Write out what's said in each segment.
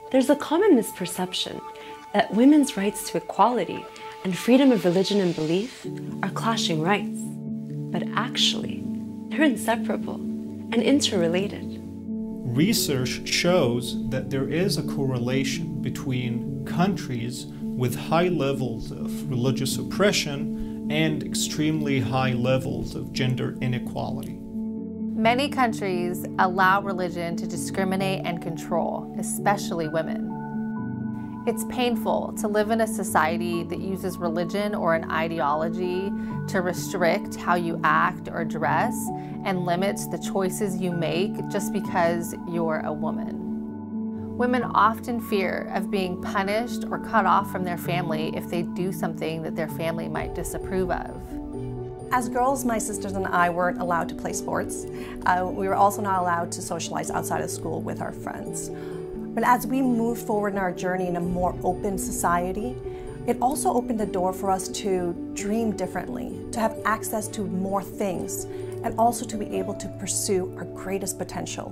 There's a common misperception that women's rights to equality and freedom of religion and belief are clashing rights. But actually, they're inseparable and interrelated. Research shows that there is a correlation between countries with high levels of religious oppression and extremely high levels of gender inequality. Many countries allow religion to discriminate and control, especially women. It's painful to live in a society that uses religion or an ideology to restrict how you act or dress and limits the choices you make just because you're a woman. Women often fear of being punished or cut off from their family if they do something that their family might disapprove of. As girls, my sisters and I weren't allowed to play sports. We were also not allowed to socialize outside of school with our friends. But as we moved forward in our journey in a more open society, it also opened the door for us to dream differently, to have access to more things, and also to be able to pursue our greatest potential.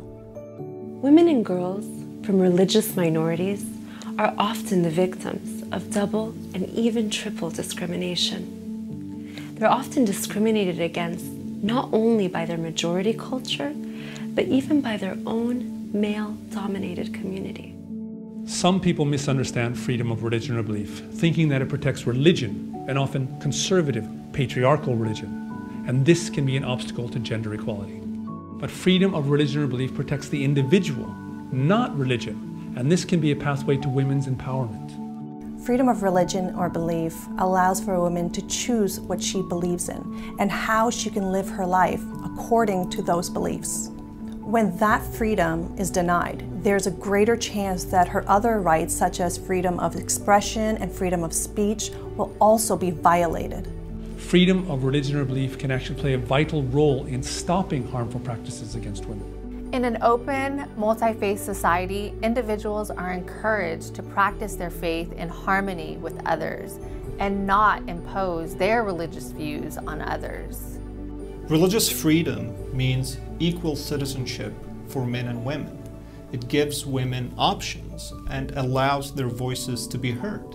Women and girls from religious minorities are often the victims of double and even triple discrimination. They're often discriminated against not only by their majority culture, but even by their own male-dominated community. Some people misunderstand freedom of religion or belief, thinking that it protects religion, and often conservative, patriarchal religion. And this can be an obstacle to gender equality. But freedom of religion or belief protects the individual, not religion, and this can be a pathway to women's empowerment. Freedom of religion or belief allows for a woman to choose what she believes in and how she can live her life according to those beliefs. When that freedom is denied, there's a greater chance that her other rights, such as freedom of expression and freedom of speech, will also be violated. Freedom of religion or belief can actually play a vital role in stopping harmful practices against women. In an open, multi-faith society, individuals are encouraged to practice their faith in harmony with others and not impose their religious views on others. Religious freedom means equal citizenship for men and women. It gives women options and allows their voices to be heard.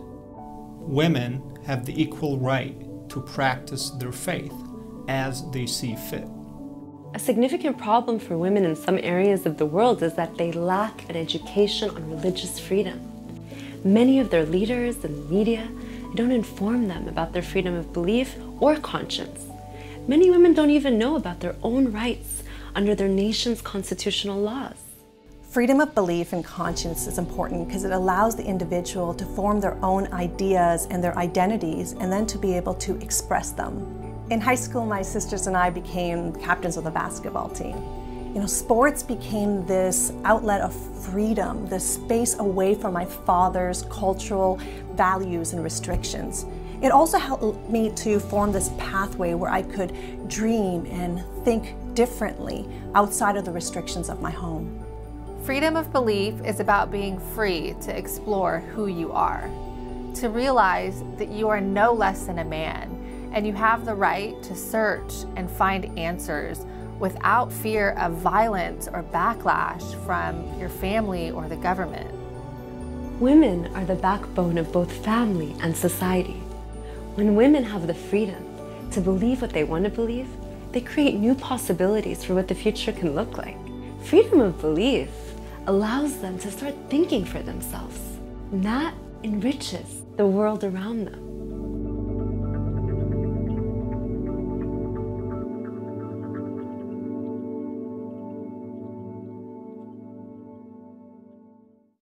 Women have the equal right to practice their faith as they see fit. A significant problem for women in some areas of the world is that they lack an education on religious freedom. Many of their leaders and media don't inform them about their freedom of belief or conscience. Many women don't even know about their own rights under their nation's constitutional laws. Freedom of belief and conscience is important because it allows the individual to form their own ideas and their identities and then to be able to express them. In high school, my sisters and I became captains of the basketball team. Sports became this outlet of freedom, this space away from my father's cultural values and restrictions. It also helped me to form this pathway where I could dream and think differently outside of the restrictions of my home. Freedom of belief is about being free to explore who you are, to realize that you are no less than a man, and you have the right to search and find answers without fear of violence or backlash from your family or the government. Women are the backbone of both family and society. When women have the freedom to believe what they want to believe, they create new possibilities for what the future can look like. Freedom of belief allows them to start thinking for themselves, and that enriches the world around them.